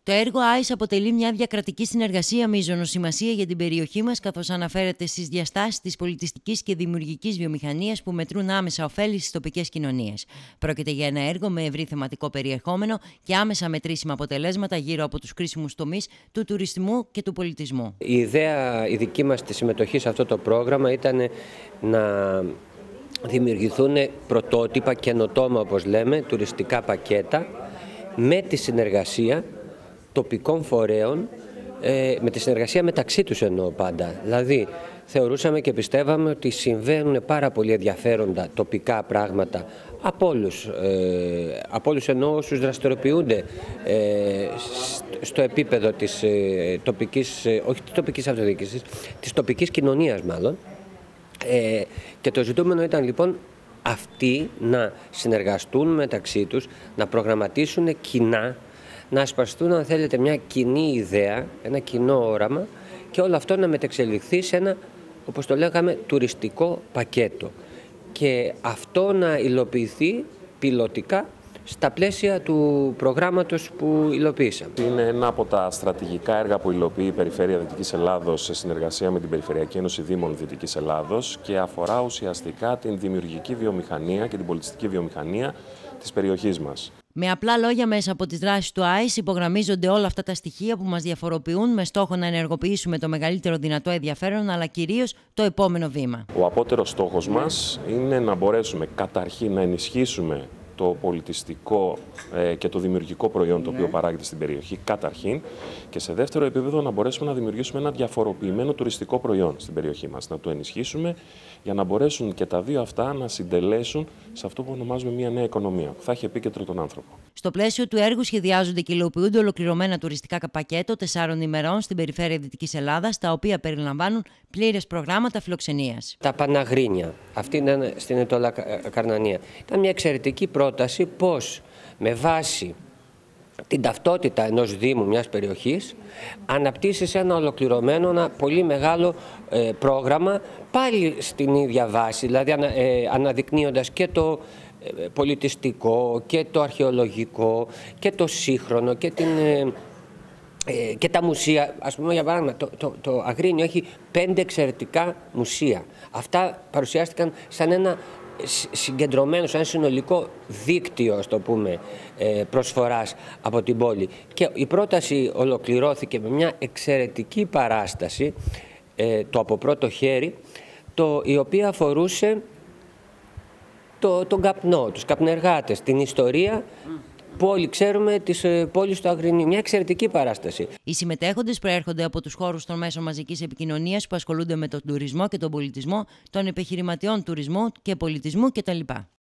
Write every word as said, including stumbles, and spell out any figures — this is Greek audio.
Το έργο άις αποτελεί μια διακρατική συνεργασία μείζωνος σημασία για την περιοχή μας, καθώς αναφέρεται στις διαστάσεις της πολιτιστικής και δημιουργικής βιομηχανίας που μετρούν άμεσα ωφέλη στις τοπικές κοινωνίες. Πρόκειται για ένα έργο με ευρύ θεματικό περιεχόμενο και άμεσα μετρήσιμα αποτελέσματα γύρω από τους κρίσιμους τομείς του τουρισμού και του πολιτισμού. Η ιδέα η δική μας τη συμμετοχή σε αυτό το πρόγραμμα ήταν να δημιουργηθούν πρωτότυπα, καινοτόμα όπως λέμε, τουριστικά πακέτα με τη συνεργασία τοπικών φορέων, με τη συνεργασία μεταξύ τους εννοώ πάντα. Δηλαδή θεωρούσαμε και πιστεύαμε ότι συμβαίνουν πάρα πολύ ενδιαφέροντα τοπικά πράγματα από όλους, ε, από όλους εννοώ όσους δραστηριοποιούνται ε, στο επίπεδο της ε, τοπικής, ε, όχι της τοπικής αυτοδιοίκησης, της τοπικής κοινωνίας μάλλον. Ε, και το ζητούμενο ήταν λοιπόν αυτοί να συνεργαστούν μεταξύ τους, να προγραμματίσουν κοινά, να ασπαστούν αν θέλετε μια κοινή ιδέα, ένα κοινό όραμα και όλο αυτό να μετεξελιχθεί σε ένα, όπως το λέγαμε, τουριστικό πακέτο και αυτό να υλοποιηθεί πιλωτικά στα πλαίσια του προγράμματος που υλοποιήσαμε. Είναι ένα από τα στρατηγικά έργα που υλοποιεί η Περιφέρεια Δυτικής Ελλάδος σε συνεργασία με την Περιφερειακή Ένωση Δήμων Δυτικής Ελλάδος και αφορά ουσιαστικά την δημιουργική βιομηχανία και την πολιτιστική βιομηχανία της περιοχής μας. Με απλά λόγια, μέσα από τις δράσεις του άις υπογραμμίζονται όλα αυτά τα στοιχεία που μας διαφοροποιούν με στόχο να ενεργοποιήσουμε το μεγαλύτερο δυνατό ενδιαφέρον, αλλά κυρίως το επόμενο βήμα. Ο απότερος στόχος μας είναι να μπορέσουμε καταρχήν να ενισχύσουμε το πολιτιστικό ε, και το δημιουργικό προϊόν το οποίο ναι. παράγεται στην περιοχή καταρχήν και σε δεύτερο επίπεδο να μπορέσουμε να δημιουργήσουμε ένα διαφοροποιημένο τουριστικό προϊόν στην περιοχή μας. Να το ενισχύσουμε για να μπορέσουν και τα δύο αυτά να συντελέσουν σε αυτό που ονομάζουμε μια νέα οικονομία που θα έχει επίκεντρο τον άνθρωπο. Στο πλαίσιο του έργου σχεδιάζονται και υλοποιούνται ολοκληρωμένα τουριστικά πακέτο τεσσάρων ημερών στην περιφέρεια Δυτικής Ελλάδας, τα οποία περιλαμβάνουν πλήρες προγράμματα φιλοξενίας. Τα Παναγρίνια, αυτή είναι στην Αιτώλα Καρνανία. Ήταν μια εξαιρετική πρόταση πώς με βάση την ταυτότητα ενός Δήμου, μιας περιοχής, αναπτύσσεις ένα ολοκληρωμένο, ένα πολύ μεγάλο ε, πρόγραμμα, πάλι στην ίδια βάση, δηλαδή ανα, ε, αναδεικνύοντας και το ε, πολιτιστικό και το αρχαιολογικό και το σύγχρονο και, την, ε, ε, και τα μουσεία. Ας πούμε για παράδειγμα, το, το, το Αγρίνιο έχει πέντε εξαιρετικά μουσεία. Αυτά παρουσιάστηκαν σαν ένα συγκεντρωμένο, σαν συνολικό δίκτυο, ας το πούμε, προσφοράς από την πόλη. Και η πρόταση ολοκληρώθηκε με μια εξαιρετική παράσταση, το από πρώτο χέρι, το, η οποία αφορούσε το, τον καπνό, τους καπνεργάτες, την ιστορία που όλοι ξέρουμε της πόλης του Αγρινίου. Μια εξαιρετική παράσταση. Οι συμμετέχοντες προέρχονται από τους χώρους των μέσων μαζικής επικοινωνίας που ασχολούνται με τον τουρισμό και τον πολιτισμό, των επιχειρηματιών τουρισμού και πολιτισμού κτλ.